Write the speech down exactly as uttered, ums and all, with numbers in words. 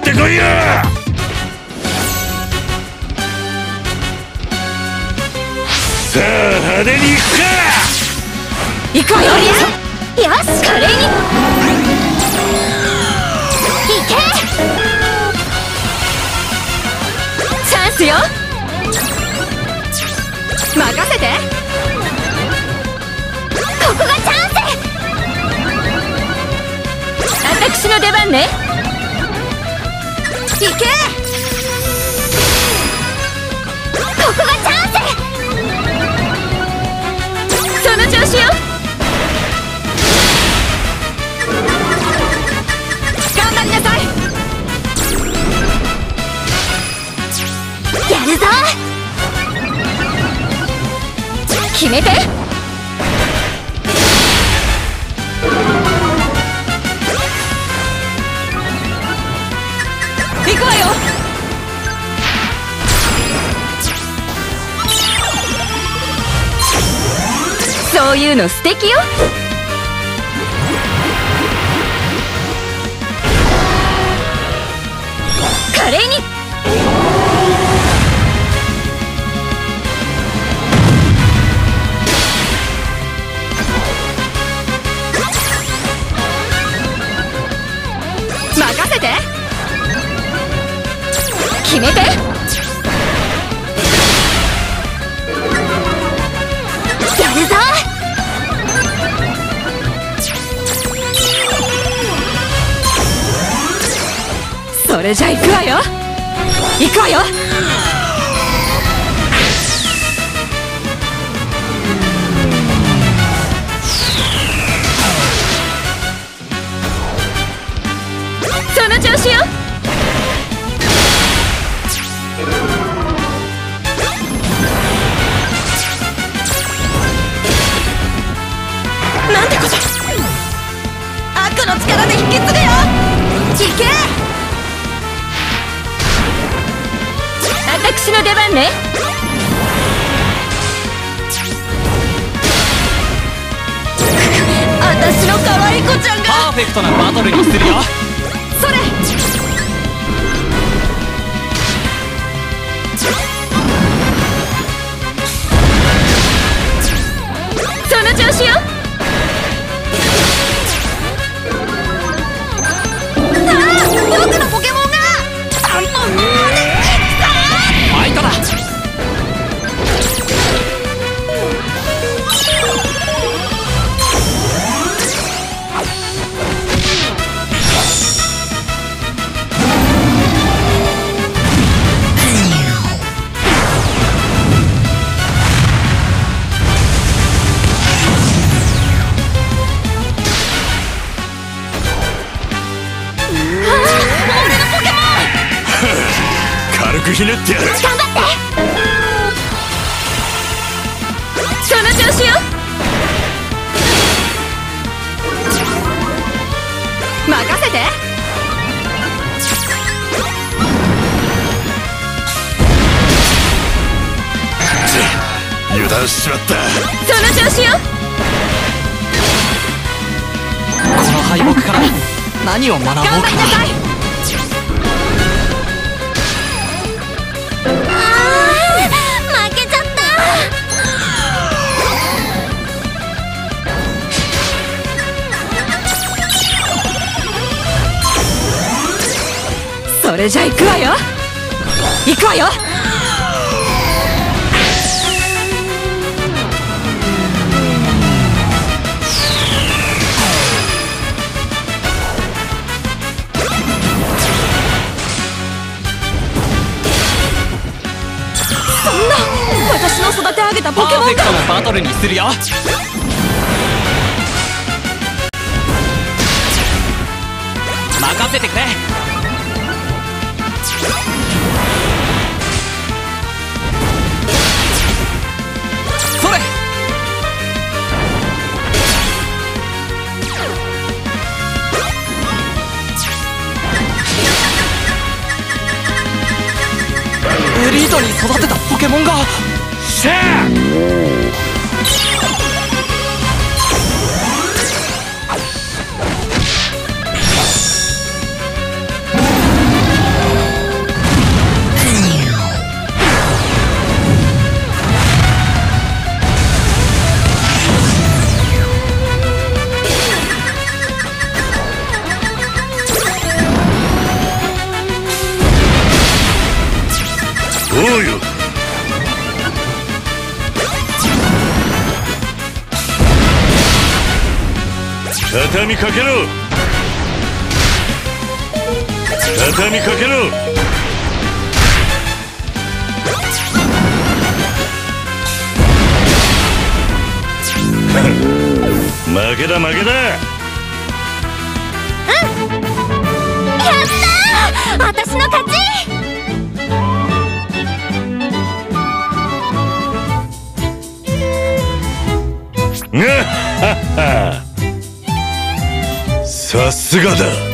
ってこいよ。さあ派手にいくか。 行くわよ。よし、華麗に行け。チャンスよ。任せて。ここがチャンス。私の出番ね。行け。ここがチャンス。その調子よ。頑張りなさい。やるぞ。決めて。行くわよ。そういうの素敵よ。華麗に。任せて。決めて。やるぞ。それじゃ行くわよ。行くわよ。その調子よ。なんてこと。悪の力で引き継ぐよ。行け。私の出番ね。私の可愛い子ちゃんがパーフェクトなバトルにするよ。 それ。その調子よ。さあ、僕のポケモンがアンモンファイトだ。 軽くひねってやる。 頑張って。その調子よ。任せて。 油断しちまった。 その調子よ。 この敗北から何を学ぼうかな。 頑張りなさい。負けちゃった。それじゃ行くわよ。行くわよ。そんな、私の育て上げたポケモンが。 パーフェクトなバトルにするよ。任せてくれ。それ。エリートに育てたポケモンが。 しゃあ。 畳みかけろ畳みかけろ負けだ負けだ。 うん、やったー、私の勝ち。 さすがだ。